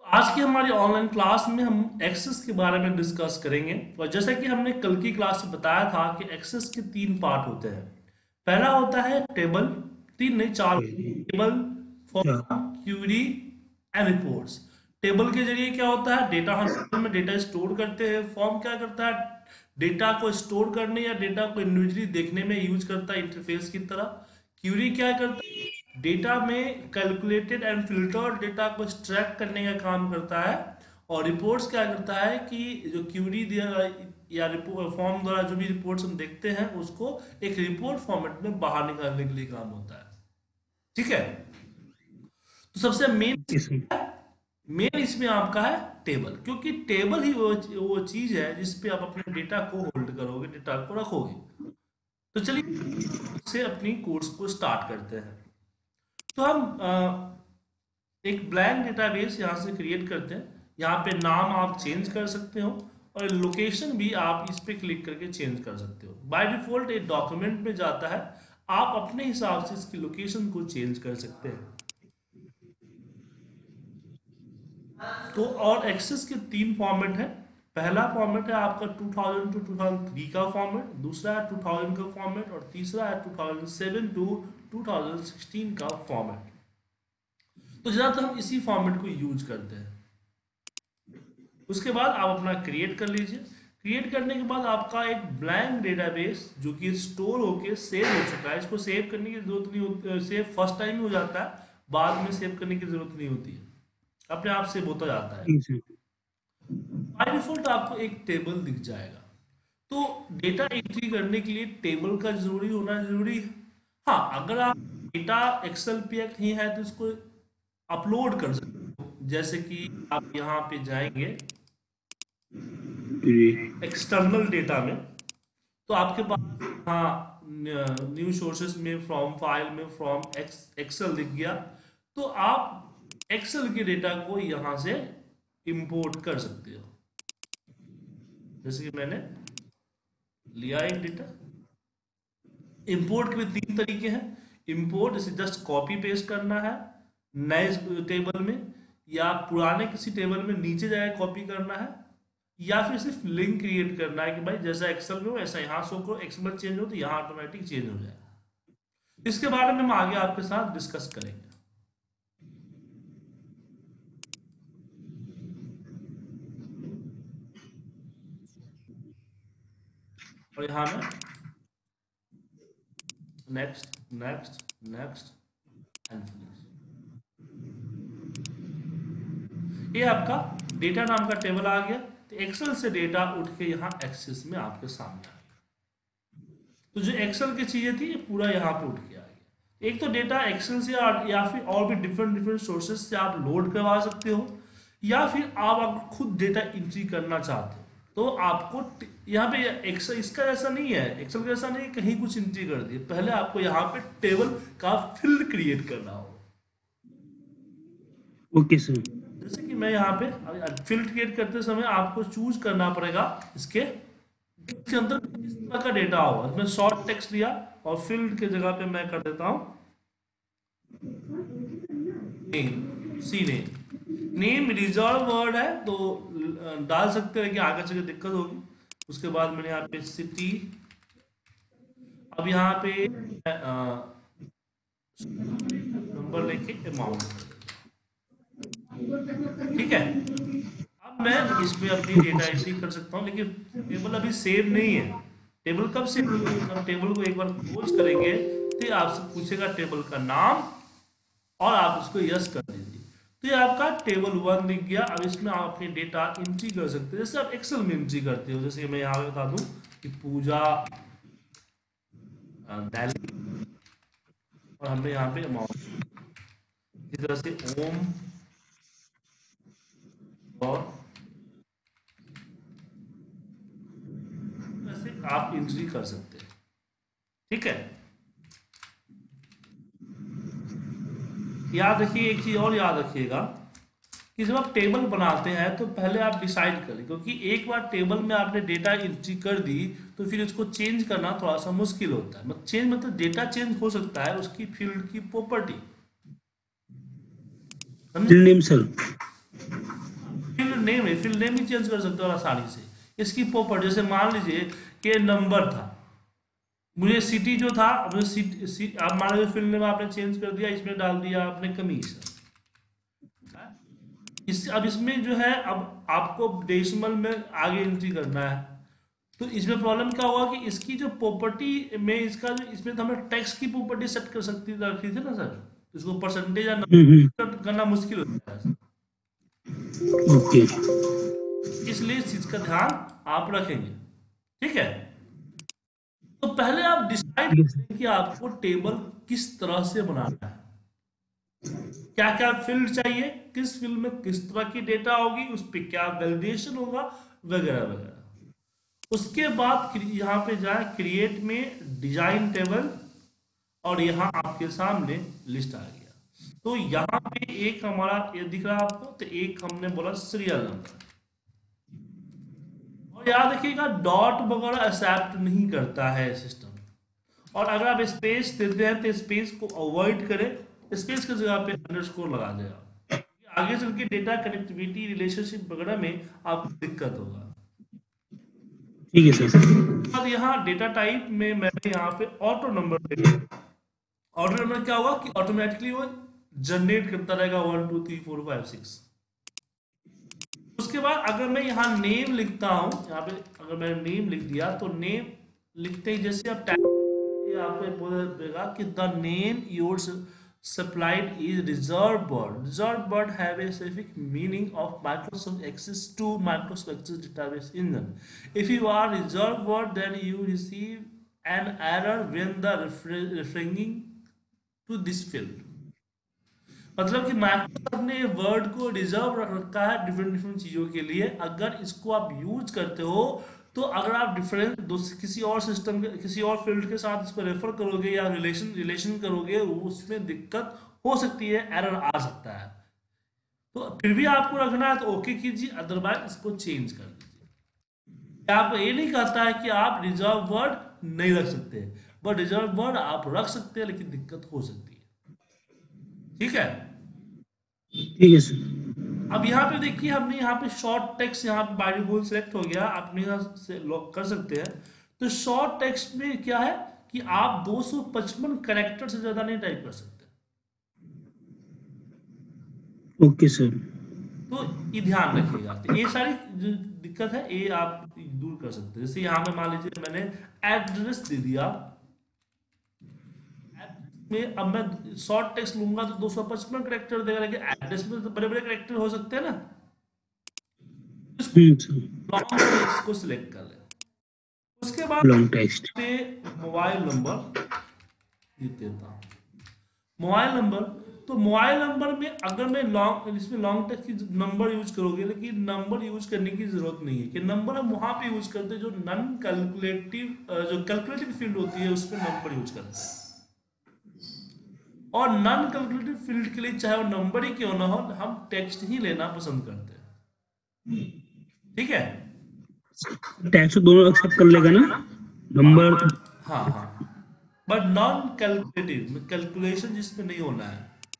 आज की हमारी ऑनलाइन क्लास में हम एक्सेस के बारे में डिस्कस करेंगे। और जैसा कि हमने कल की क्लास में बताया था कि एक्सेस के तीन पार्ट होते हैं। पहला होता है टेबल, तीन नहीं चार, टेबल, अच्छा। Form, query and reports. Table के जरिए क्या होता है, डेटा हम टेबल में डेटा स्टोर करते हैं। फॉर्म क्या करता है, डेटा को स्टोर करने या डेटा को इंडिविजुअली देखने में यूज करता है इंटरफेस की तरह। क्यूरी क्या करता है, डेटा में कैलकुलेटेड एंड फिल्टर्ड डेटा को एक्सट्रैक्ट करने का काम करता है। और रिपोर्ट्स क्या करता है कि जो क्यूरी दिया या रिपोर्ट फॉर्म द्वारा जो भी रिपोर्ट्स हम देखते हैं उसको एक रिपोर्ट फॉर्मेट में बाहर निकालने के लिए काम होता है। ठीक है। तो सबसे मेन ओके सर। मेन इसमें आपका है टेबल, क्योंकि टेबल ही वो चीज है जिस पे आप अपने डेटा को होल्ड करोगे, डेटा को रखोगे। तो चलिए से अपनी कोर्स को स्टार्ट करते हैं। तो हम एक ब्लैंक डेटाबेस यहाँ से क्रिएट करते हैं। यहाँ पे नाम आप चेंज कर सकते हो और लोकेशन भी आप इस पे क्लिक करके चेंज कर सकते हो। बाय डिफॉल्ट एक डॉक्यूमेंट में जाता है, आप अपने हिसाब से इसकी लोकेशन को चेंज कर सकते हैं। तो और एक्सेस के तीन फॉर्मेट है। पहला फॉर्मेट है आपका 2000 टू 2003 का फॉर्मेट, दूसरा है 2000 का फॉर्मेट और तीसरा है 2007 टू 2016 का फॉर्मेट। तो ज़्यादातर हम इसी फॉर्मेट को यूज करते हैं। उसके बाद आप अपना क्रिएट कर लीजिए। क्रिएट करने के बाद आपका एक ब्लैंक डेटाबेस जो कि स्टोर होके सेव हो चुका है, इसको सेव करने की जरूरत नहीं होती। सेव फर्स्ट टाइम ही हो जाता है, बाद में सेव करने की जरूरत नहीं होती है, अपने आप सेव होता जाता है। जी सर। बाय डिफॉल्ट आपको एक टेबल दिख जाएगा। तो डेटा एंट्री करने के लिए टेबल का जरूरी होना जरूरी है। हाँ, अगर आप डेटा एक्सेल पे नहीं है तो इसको अपलोड कर सकते हो। जैसे कि आप यहाँ पे जाएंगे जी। एक्सटर्नल डेटा में, तो आपके पास हाँ न्यू सोर्सेस में फ्रॉम फाइल में फ्रॉम एक्सेल दिख गया। तो आप एक्सेल के डेटा को यहाँ से इंपोर्ट कर सकते हो। जैसे कि मैंने लिया एक डेटा। इंपोर्ट के भी तीन तरीके हैं। इंपोर्ट इसे जस्ट कॉपी पेस्ट करना है नए टेबल में, या पुराने किसी टेबल में नीचे जाके कॉपी करना है, या फिर सिर्फ लिंक क्रिएट करना है कि भाई जैसा एक्सेल में हो ऐसा यहाँ शो करो, एक्सेल में चेंज हो तो यहाँ ऑटोमेटिक चेंज हो जाए। इसके बारे में हम आगे आपके साथ डिस्कस करेंगे। और यहाँ में next next next and finish, ये आपका डेटा नाम का टेबल आ गया। तो एक्सेल से डेटा उठ के यहाँ एक्सेस में आपके सामने आ गया। तो जो एक्सेल की चीजें थी ये पूरा यहाँ पे उठ के आ गया। एक तो डेटा एक्सेल से या फिर और भी डिफरेंट डिफरेंट सोर्सेज से आप लोड करवा सकते हो, या फिर आप अगर खुद डेटा एंट्री करना चाहते हो तो आपको यहाँ पे एक्सेल इसका जैसा नहीं है, एक्सेल का जैसा नहीं कहीं कुछ एंट्री कर दिए, पहले आपको यहाँ पे टेबल का फील्ड क्रिएट करना होगा। Okay sir. जैसे कि मैं यहाँ पे फील्ड क्रिएट करते समय आपको चूज करना पड़ेगा इसके अंदर किस तरह का डेटा होगा। इसमें शॉर्ट टेक्स्ट लिया और फील्ड के जगह पे मैं कर देता हूँ name, see name. Name reserve word है तो डाल सकते हैं कि आगे चल के दिक्कत होगी। उसके बाद मैंने यहाँ पे सिटी, अब यहाँ पे नंबर लेके अमाउंट, ठीक है। अब मैं इसमें अपनी ओके डेटा सर। एंट्री कर सकता हूँ, लेकिन टेबल अभी सेव नहीं है। टेबल कब सेव होगा, जब टेबल को एक बार क्लोज करेंगे तो ये आपसे पूछेगा टेबल का नाम और आप उसको यस कर दीजिए। तो ये आपका टेबल वन दिख गया। अब इसमें आप अपनी डेटा एंट्री कर सकते हो जैसे आप एक्सेल में एंट्री करते हो। जैसे मैं यहाँ पे बता दूं कि पूजा दिल्ली, और हमने यहाँ पे अमाउंट, इस तरह से ओम और ऐसे आप एंट्री कर सकते हैं। ठीक है। याद रखिए एक चीज और याद रखिएगा कि जब आप टेबल बनाते हैं तो पहले आप डिसाइड करें, क्योंकि एक बार टेबल में आपने डेटा एंट्री कर दी तो फिर उसको चेंज करना थोड़ा सा मुश्किल होता है। मतलब चेंज मतलब डेटा चेंज हो सकता है, उसकी फील्ड की प्रॉपर्टी, समझे। Name sir. नेम है, फील्ड नेम भी चेंज कर सकते हो आसानी से। इसकी प्रॉपर्टी जैसे मान लीजिए कि नंबर था, मुझे सिटी जो था, मुझे आप मान लीजिए फील्ड नेम आपने चेंज कर दिया, इसमें डाल दिया आपने कमीज। अब इसमें जो है अब आपको डेसिमल में आगे एंट्री करना है, तो इसमें प्रॉब्लम क्या हुआ कि इसकी जो प्रॉपर्टी में इसका जो इसमें तो हमने टेक्स्ट की प्रॉपर्टी सेट कर सकती रखी थी ना सर, तो इसको परसेंटेज या नंबर करना मुश्किल होता है। ओके, इसलिए इस चीज का ध्यान आप रखेंगे, ठीक है। तो पहले आप डिसाइड करें कि आपको टेबल किस तरह से बनाना है, क्या क्या फील्ड चाहिए, किस फील्ड में किस तरह की डेटा होगी, उस पर क्या वैलिडेशन होगा, वगैरह वगैरह। उसके बाद यहाँ पे जाए क्रिएट में डिजाइन टेबल, और यहाँ आपके सामने लिस्ट आ गया। तो यहाँ पे एक हमारा ये दिख रहा है आपको, तो एक हमने बोला सीरियल नंबर। और याद रखिएगा डॉट वगैरह एक्सेप्ट नहीं करता है सिस्टम, और अगर आप स्पेस देते हैं तो स्पेस को अवॉइड करें, स्पेस की जगह पे अंडरस्कोर लगा देगा, आगे चल के डेटा कनेक्टिविटी रिलेशनशिप वगैरह में आपको दिक्कत होगा। ठीक है सर। अब यहाँ डेटा टाइप में मैंने यहाँ पे ऑटो नंबर, ऑटो नंबर क्या होगा कि ऑटोमेटिकली वो जनरेट करता रहेगा 1 2 3 4 5 6। उसके बाद अगर मैं यहाँ नेम लिखता हूँ, यहाँ पे अगर मैंने नेम लिख दिया, तो नेम लिखते ही जैसे आप यहाँ पे बोलेगा कि the name your supplied is reserved word. Reserved word have a specific meaning of Microsoft Access to Microsoft Access database engine. If you are reserved word, then you receive an error when the referring to this field. मतलब कि Microsoft ने word को reserve रख रखा है different different चीजों के लिए। अगर इसको आप यूज करते हो, तो अगर आप डिफरेंट किसी और सिस्टम के किसी और फील्ड के साथ इसको रेफर करोगे या रिलेशन करोगे, उसमें दिक्कत हो सकती है, एरर आ सकता है। तो फिर भी आपको रखना है तो ओके कीजिए, अदरवाइज इसको चेंज कर दीजिए। आप ये नहीं कहता है कि आप रिजर्व वर्ड नहीं रख सकते, बट रिजर्व वर्ड आप रख सकते हैं, लेकिन दिक्कत हो सकती है, ठीक है। ठीक है सर। अब यहाँ पे देखिए हमने यहाँ पे शॉर्ट टेक्स्ट यहाँ पे बाय डिफॉल्ट सेलेक्ट हो गया, अपने यहाँ से लॉक कर सकते हैं। तो शॉर्ट टेक्स्ट में क्या है कि आप 255 कैरेक्टर से ज्यादा नहीं टाइप कर सकते। Okay sir. तो ये ध्यान रखिएगा, तो ये सारी जो दिक्कत है ये आप दूर कर सकते हैं। जैसे यहाँ में मान लीजिए मैंने एड्रेस दे दिया में, अब मैं शॉर्ट टेक्स्ट लूंगा तो 255 कैरेक्टर देगा, लेकिन एड्रेस में तो बड़े बड़े कैरेक्टर हो सकते हैं ना। लॉन्ग टेक्स्ट को सिलेक्ट कर ले। उसके बाद लॉन्ग टेक्स्ट पे मोबाइल नंबर देता हूं, मोबाइल नंबर। तो मोबाइल नंबर में अगर मैं इसमें लॉन्ग टेक्स्ट की नंबर यूज करोगे, लेकिन नंबर यूज करने की जरूरत नहीं है, कि नंबर हम वहां पे यूज करते हैं जो नॉन कैलकुलेटिव, जो कैलकुलेटिव फील्ड होती है उसमें नंबर यूज करते हैं। और नॉन कैलकुलेटिव फील्ड के लिए चाहे वो नंबर ही क्यों ना हो, हम टेक्स्ट ही लेना पसंद करते हैं, ठीक है। टेक्स्ट दोनों एक्सेप्ट कर लेगा ना, नंबर। हाँ हाँ, बट नॉन कैलकुलेटिव कैलकुलेशन जिसमें नहीं होना है।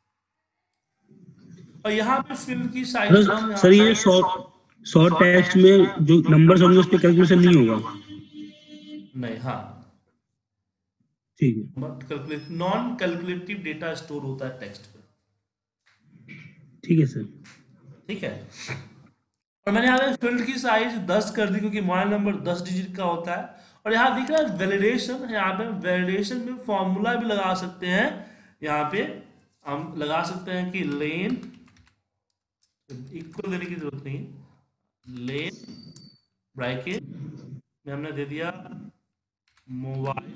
और यहाँ पे फील्ड की साइज सर ये शॉर्ट टेक्स्ट में जो नंबर्स होंगे उस पर कैलकुलेशन नहीं होगा। नहीं, हाँ ठीक है। नॉन कैलकुलेटिव डेटा स्टोर होता है टेक्स्ट पे, ठीक है सर। ठीक है। और मैंने यहाँ पे फील्ड की साइज 10 कर दी, क्योंकि मोबाइल नंबर 10 डिजिट का होता है। और यहाँ दिख रहा है वैलिडेशन, यहाँ पे वैलिडेशन में फॉर्मूला भी लगा सकते हैं। यहाँ पे हम लगा सकते हैं कि लेन इक्वल देने की जरूरत नहीं है, लेन ब्रैकेट में हमने दे दिया मोबाइल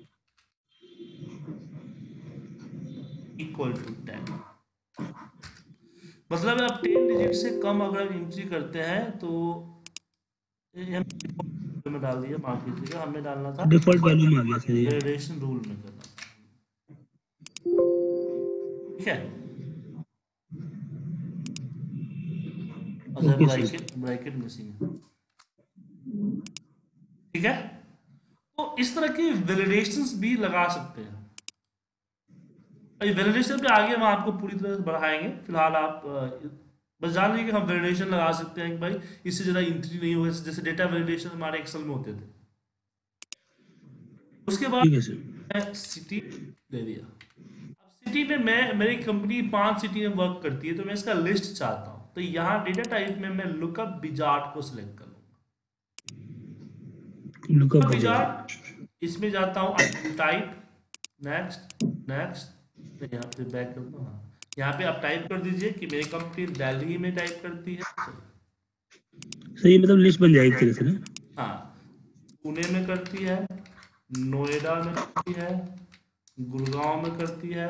इक्वल टू 10। मतलब आप 10 डिजिट से कम अगर एंट्री करते हैं तो में डाल दिया, माफ कीजिएगा, हमने डालना था डिफॉल्ट वैल्यू में आ गया सर, ये वैलिडेशन रूल में करना, ठीक है। अच्छा, ब्रैकेट मिसिंग है, ठीक है। तो इस तरह की वैलिडेशंस भी लगा सकते हैं। वैलिडेशन पे आगे हम आपको पूरी तरह से बढ़ाएंगे, फिलहाल आप बस जान लीजिए कि हम वैलिडेशन लगा सकते हैं कि भाई इससे ज़्यादा एंट्री नहीं होगी, जैसे डेटा वैलिडेशन हमारे एक्सेल में होते थे। उसके बाद ठीक है सर। मैं सिटी दे दिया। अब सिटी में मैं, मेरी कंपनी 5 सिटी में वर्क करती है, तो मैं इसका लिस्ट चाहता हूँ, तो यहाँ डेटा टाइप में मैं लुकअप विजार्ड को सिलेक्ट कर लूँगा। लुकअप लुकअप बाजार। विजार्ड, इसमें जाता हूँ टाइप, नेक्स्ट, नेक्स्ट, यहाँ पे बैक कर दूँ। हाँ, यहाँ पे आप टाइप कर दीजिए कि मेरी कंपनी दिल्ली में टाइप करती है। सर ये मतलब लिस्ट बन जाएगी तरह से ना? हाँ, पुणे में करती है, नोएडा में करती है, गुड़गांव में करती है,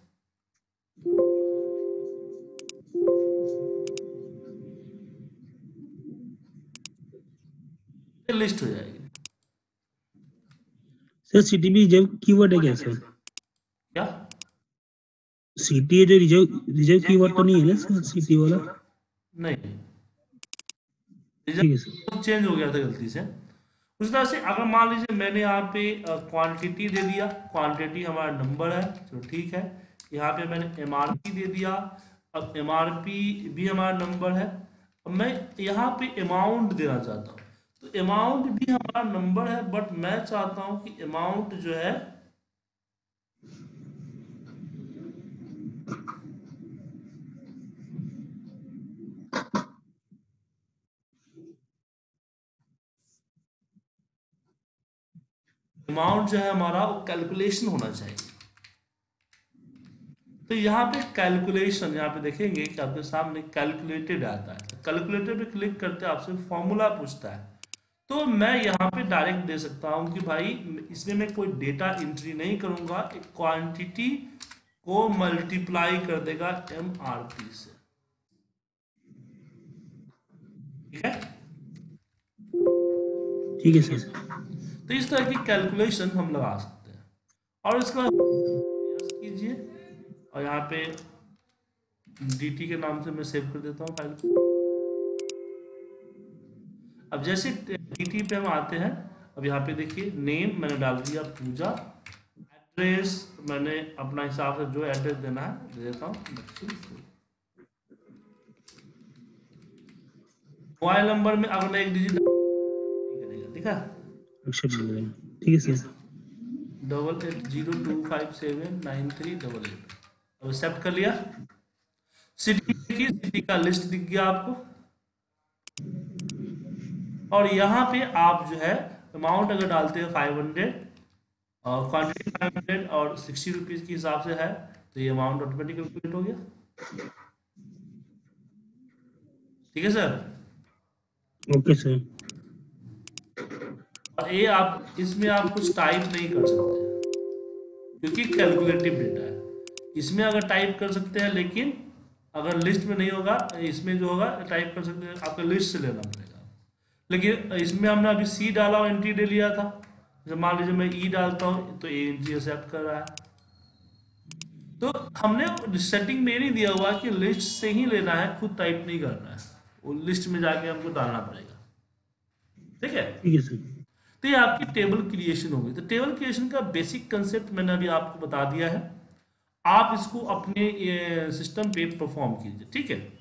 ये लिस्ट हो जाएगी। सर सिटी भी रिजर्व कीवर्ड है क्या सर? क्या? सिटी है जो रिजर्व रिजर्व कीवर्ड तो नहीं है ना सर सिटी वाला? नहीं, ठीक है सर। चेंज हो गया था गलती से। उस तरह से अगर मान लीजिए मैंने यहाँ पे क्वांटिटी दे दिया, क्वांटिटी हमारा नंबर है, तो ठीक है। यहाँ पे मैंने एमआरपी दे दिया, अब एमआरपी भी हमारा नंबर है। अब मैं यहाँ पे अमाउंट देना चाहता हूँ, तो अमाउंट भी हमारा नंबर है, बट मैं चाहता हूँ कि अमाउंट जो है अमाउंट जो है हमारा वो कैलकुलेशन होना चाहिए। तो यहाँ पे कैलकुलेशन, यहाँ पे देखेंगे कि आपके सामने कैलकुलेटेड आता है, कैलकुलेटर पे क्लिक करते आपसे फॉर्मूला पूछता है, तो मैं यहाँ पे डायरेक्ट दे सकता हूँ कि भाई इसमें मैं कोई डेटा एंट्री नहीं करूंगा, एक क्वांटिटी को मल्टीप्लाई कर देगा एमआरपी से। ठीक है, ठीक है सर। तो इस तरह की कैलकुलेशन हम लगा सकते हैं। और इसका प्रयास कीजिए, और यहाँ पे dt के नाम से मैं सेव कर देता हूँ फाइल को। अब जैसे dt पे हम आते हैं, अब यहाँ पे देखिए नेम मैंने डाल दिया पूजा, एड्रेस मैंने अपना हिसाब से जो एड्रेस देना है दे देता हूँ। मोबाइल नंबर में अगर मैं एक डिजिट करेगा, ठीक है, एक्सेप्ट कर रहे हैं। ठीक है सर। 8802579388। अब एक्सेप्ट कर लिया। सिटी की सिटी का लिस्ट दिख गया आपको, और यहाँ पे आप जो है अमाउंट अगर डालते हैं 500 और क्वांटिटी 500 और 60 रुपीज के हिसाब से है, तो ये अमाउंट ऑटोमेटिक कैलकुलेट हो गया। ठीक है सर। Okay sir. और ये आप इसमें आप कुछ टाइप नहीं कर सकते क्योंकि कैलकुलेटिव डेटा है। इसमें अगर टाइप कर सकते हैं, लेकिन अगर लिस्ट में नहीं होगा, इसमें जो होगा टाइप कर सकते हैं, आपको लिस्ट से लेना पड़ेगा। लेकिन इसमें हमने अभी सी डाला और एंट्री दे लिया था, जैसे मान लीजिए मैं ई डालता हूँ तो ए एंट्री एक्सेप्ट कर रहा है। तो हमने सेटिंग में नहीं दिया हुआ कि लिस्ट से ही लेना है, खुद टाइप नहीं करना है, वो लिस्ट में जाके हमको डालना पड़ेगा। ठीक है, ठीक है सर। तो ये आपकी टेबल क्रिएशन होगी। तो टेबल क्रिएशन का बेसिक कंसेप्ट मैंने अभी आपको बता दिया है, आप इसको अपने सिस्टम पे परफॉर्म कीजिए। ठीक है।